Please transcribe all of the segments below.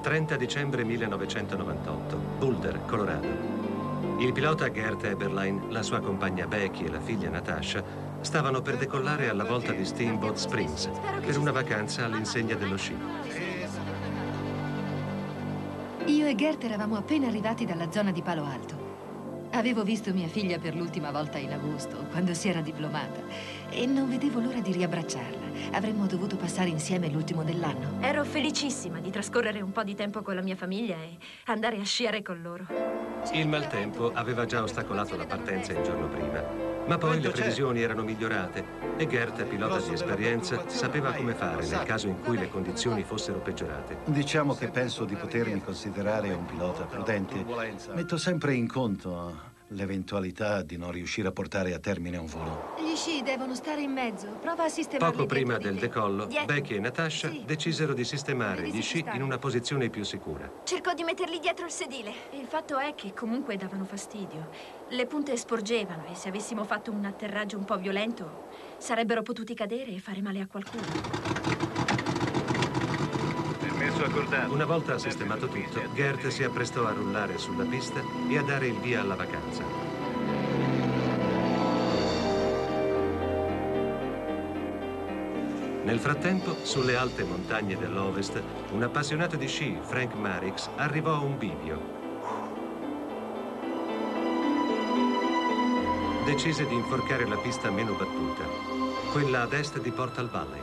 30 dicembre 1998, Boulder, Colorado. Il pilota Gert Eberlein, la sua compagna Becky e la figlia Natasha stavano per decollare alla volta di Steamboat Springs per una vacanza all'insegna dello sci. Io e Gert eravamo appena arrivati dalla zona di Palo Alto. Avevo visto mia figlia per l'ultima volta in agosto, quando si era diplomata, e non vedevo l'ora di riabbracciarla. Avremmo dovuto passare insieme l'ultimo dell'anno. Ero felicissima di trascorrere un po' di tempo con la mia famiglia e andare a sciare con loro. Il maltempo aveva già ostacolato la partenza il giorno prima, ma poi le previsioni erano migliorate e Gert, pilota di esperienza, sapeva come fare nel caso in cui le condizioni fossero peggiorate. Diciamo che penso di potermi considerare un pilota prudente. Metto sempre in conto l'eventualità di non riuscire a portare a termine un volo. Gli sci devono stare in mezzo. Prova a sistemarli. Poco prima dietro del di te. decollo, Dietro. Becky e Natasha decisero di sistemare Devi gli sci sistemare. in una posizione più sicura. Cercò di metterli dietro il sedile. Il fatto è che comunque davano fastidio. Le punte sporgevano e se avessimo fatto un atterraggio un po' violento sarebbero potuti cadere e fare male a qualcuno. Una volta sistemato tutto, Gert si apprestò a rullare sulla pista e a dare il via alla vacanza. Nel frattempo, sulle alte montagne dell'Ovest, un appassionato di sci, Frank Marix, arrivò a un bivio. Decise di inforcare la pista meno battuta, quella ad est di Portal Valley.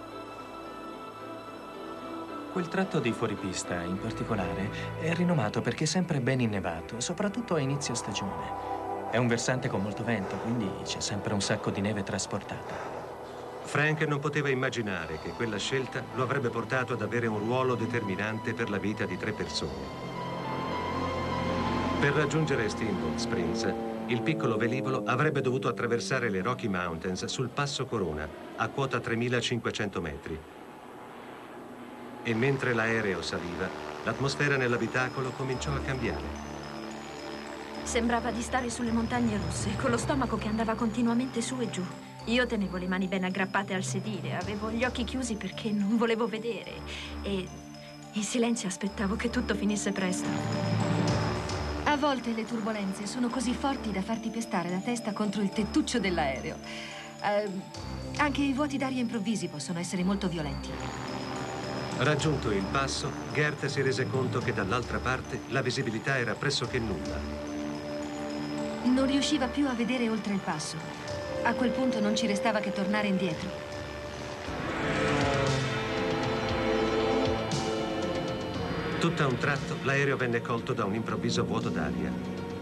Quel tratto di fuoripista, in particolare, è rinomato perché è sempre ben innevato, soprattutto a inizio stagione. È un versante con molto vento, quindi c'è sempre un sacco di neve trasportata. Frank non poteva immaginare che quella scelta lo avrebbe portato ad avere un ruolo determinante per la vita di 3 persone. Per raggiungere Steamboat Springs, il piccolo velivolo avrebbe dovuto attraversare le Rocky Mountains sul passo Corona, a quota 3.500 metri. E mentre l'aereo saliva, l'atmosfera nell'abitacolo cominciò a cambiare. Sembrava di stare sulle montagne russe, con lo stomaco che andava continuamente su e giù. Io tenevo le mani ben aggrappate al sedile, avevo gli occhi chiusi perché non volevo vedere e in silenzio aspettavo che tutto finisse presto. A volte le turbolenze sono così forti da farti pestare la testa contro il tettuccio dell'aereo. Anche i vuoti d'aria improvvisi possono essere molto violenti. Raggiunto il passo, Gert si rese conto che dall'altra parte la visibilità era pressoché nulla. Non riusciva più a vedere oltre il passo. A quel punto non ci restava che tornare indietro. Tutto a un tratto, l'aereo venne colto da un improvviso vuoto d'aria.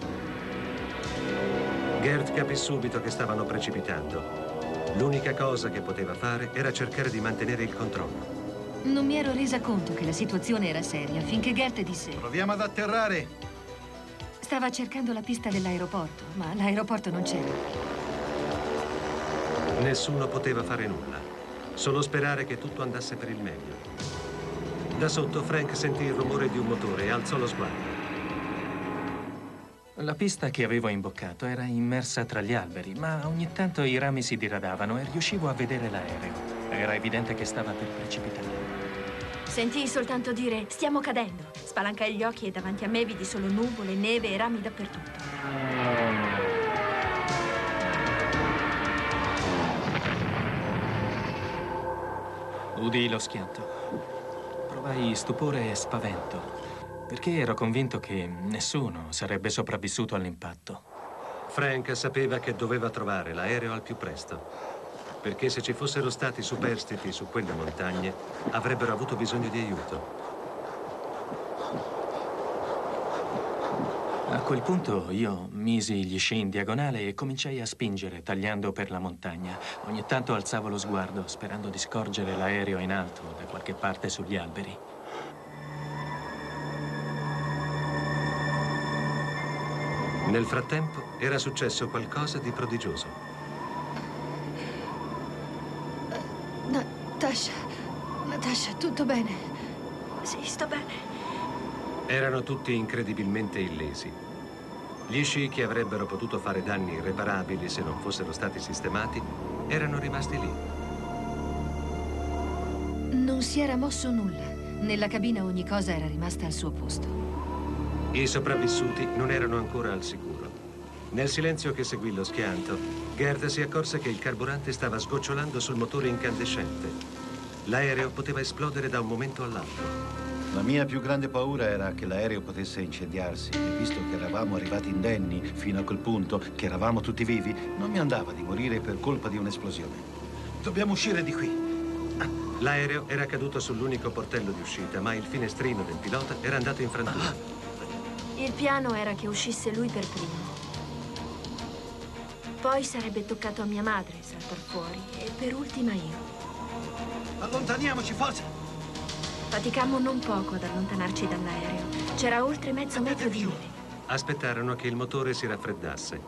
Gert capì subito che stavano precipitando. L'unica cosa che poteva fare era cercare di mantenere il controllo. Non mi ero resa conto che la situazione era seria finché Gert disse: Proviamo ad atterrare. stava cercando la pista dell'aeroporto, ma l'aeroporto non c'era. Nessuno poteva fare nulla, solo sperare che tutto andasse per il meglio. Da sotto Frank sentì il rumore di un motore e alzò lo sguardo. La pista che avevo imboccato era immersa tra gli alberi, ma ogni tanto i rami si diradavano e riuscivo a vedere l'aereo. Era evidente che stava per precipitare. Sentii soltanto dire, stiamo cadendo. Spalancai gli occhi e davanti a me vidi solo nuvole, neve e rami dappertutto. Udii lo schianto. Provai stupore e spavento, perché ero convinto che nessuno sarebbe sopravvissuto all'impatto. Frank sapeva che doveva trovare l'aereo al più presto, perché se ci fossero stati superstiti su quelle montagne, avrebbero avuto bisogno di aiuto. A quel punto io misi gli sci in diagonale e cominciai a spingere, tagliando per la montagna. Ogni tanto alzavo lo sguardo, sperando di scorgere l'aereo in alto, da qualche parte sugli alberi. Nel frattempo era successo qualcosa di prodigioso. Natasha, tutto bene? Sì, sto bene. Erano tutti incredibilmente illesi. Gli sci che avrebbero potuto fare danni irreparabili se non fossero stati sistemati erano rimasti lì. Non si era mosso nulla. Nella cabina ogni cosa era rimasta al suo posto. I sopravvissuti non erano ancora al sicuro. Nel silenzio che seguì lo schianto, Gert si accorse che il carburante stava sgocciolando sul motore incandescente. L'aereo poteva esplodere da un momento all'altro. La mia più grande paura era che l'aereo potesse incendiarsi e visto che eravamo arrivati indenni fino a quel punto, che eravamo tutti vivi, non mi andava di morire per colpa di un'esplosione. Dobbiamo uscire di qui. L'aereo era caduto sull'unico portello di uscita, ma il finestrino del pilota era andato in frantumi. Il piano era che uscisse lui per primo. Poi sarebbe toccato a mia madre saltar fuori e per ultima io. Allontaniamoci, forza! Faticammo non poco ad allontanarci dall'aereo. C'era oltre mezzo metro di neve. Aspettarono che il motore si raffreddasse.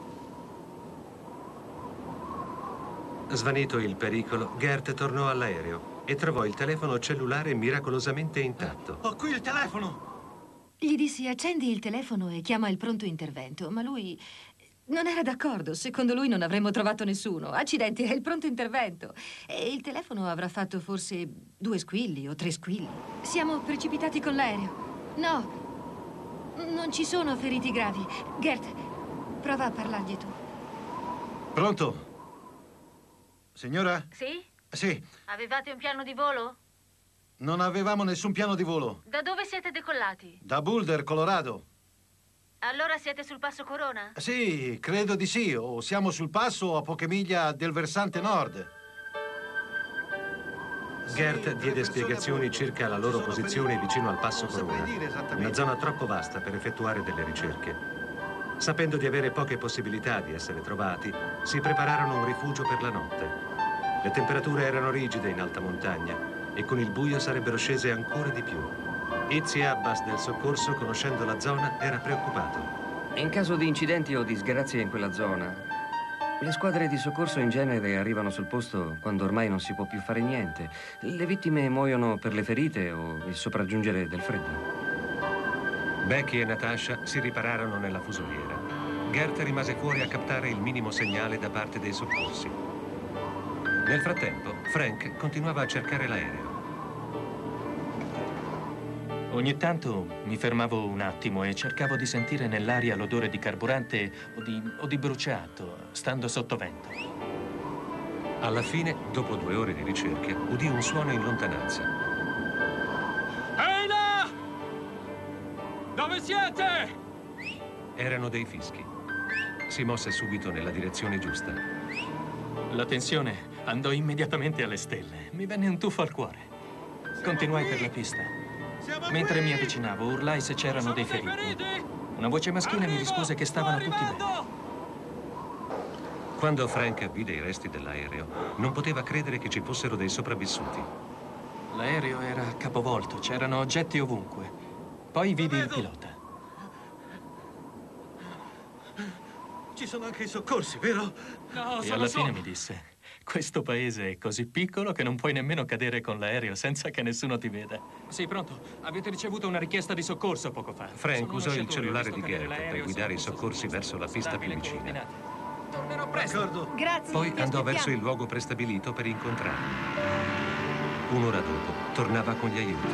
Svanito il pericolo, Gert tornò all'aereo e trovò il telefono cellulare miracolosamente intatto. Ho qui il telefono! Gli dissi accendi il telefono e chiama il pronto intervento, ma lui non era d'accordo. Secondo lui non avremmo trovato nessuno. Accidenti, è il pronto intervento. E il telefono avrà fatto forse 2 squilli o 3 squilli. Siamo precipitati con l'aereo. No, non ci sono feriti gravi. Gert, prova a parlargli tu. Pronto? Signora? Sì? Sì, Avevate un piano di volo? non avevamo nessun piano di volo. Da dove siete decollati? Da Boulder, Colorado. Allora siete sul passo Corona? Sì, credo di sì. O siamo sul passo a poche miglia del versante nord. Gert diede spiegazioni circa la loro posizione vicino al passo Corona, una zona troppo vasta per effettuare delle ricerche. Sapendo di avere poche possibilità di essere trovati, si prepararono un rifugio per la notte. Le temperature erano rigide in alta montagna e con il buio sarebbero scese ancora di più. Izzy Abbas del soccorso, conoscendo la zona, era preoccupato. In caso di incidenti o disgrazie in quella zona, le squadre di soccorso in genere arrivano sul posto quando ormai non si può più fare niente. Le vittime muoiono per le ferite o il sopraggiungere del freddo. Becky e Natasha si ripararono nella fusoliera. Gert rimase fuori a captare il minimo segnale da parte dei soccorsi. Nel frattempo, Frank continuava a cercare l'aereo. Ogni tanto mi fermavo un attimo e cercavo di sentire nell'aria l'odore di carburante o di bruciato, stando sotto vento. Alla fine, dopo 2 ore di ricerche, udì un suono in lontananza. Ehi là! Dove siete? Erano dei fischi. Si mosse subito nella direzione giusta. La tensione andò immediatamente alle stelle. Mi venne un tuffo al cuore. Continuai per la pista. Mentre mi avvicinavo, urlai se c'erano dei feriti. Una voce maschile mi rispose che stavano tutti bene. Quando Frank vide i resti dell'aereo, non poteva credere che ci fossero dei sopravvissuti. L'aereo era capovolto, c'erano oggetti ovunque. Poi vidi il pilota. Ci sono anche i soccorsi, vero? No, E alla fine mi disse: questo paese è così piccolo che non puoi nemmeno cadere con l'aereo senza che nessuno ti veda. Sì, pronto. Avete ricevuto una richiesta di soccorso poco fa. Frank Sono uno usò il sciatore, ho cellulare visto di cadere Gert per l'aereo, guidare i sono soccorsi verso la pista più stabile, vicina. coordinate. Tornerò presto. D'accordo. Grazie. Poi ti andò verso aspettiamo. il luogo prestabilito per incontrarli. 1 ora dopo, tornava con gli aiuti.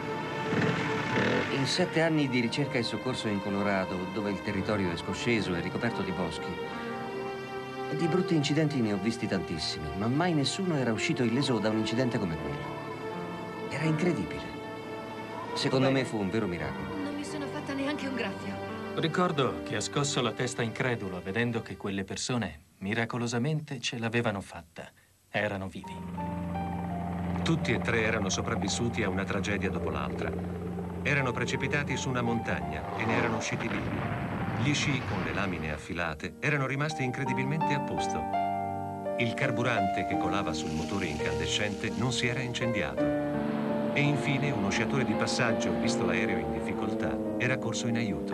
In 7 anni di ricerca e soccorso in Colorado, dove il territorio è scosceso e ricoperto di boschi, di brutti incidenti ne ho visti tantissimi, ma mai nessuno era uscito illeso da un incidente come quello. Era incredibile. Secondo me fu un vero miracolo. Non mi sono fatta neanche un graffio. Ricordo che ha scosso la testa incredulo vedendo che quelle persone miracolosamente ce l'avevano fatta. Erano vivi. Tutti e 3 erano sopravvissuti a una tragedia dopo l'altra. Erano precipitati su una montagna e ne erano usciti vivi. Gli sci con le lamine affilate erano rimasti incredibilmente a posto. Il carburante che colava sul motore incandescente non si era incendiato. E infine uno sciatore di passaggio, visto l'aereo in difficoltà, era corso in aiuto.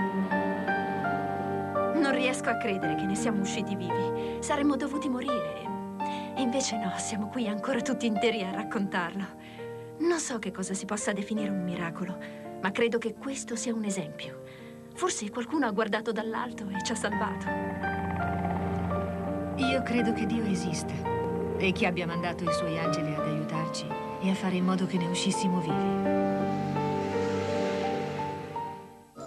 Non riesco a credere che ne siamo usciti vivi. Saremmo dovuti morire. E invece no, siamo qui ancora tutti interi a raccontarlo. Non so che cosa si possa definire un miracolo, ma credo che questo sia un esempio. Forse qualcuno ha guardato dall'alto e ci ha salvato. Io credo che Dio esista e che abbia mandato i suoi angeli ad aiutarci e a fare in modo che ne uscissimo vivi.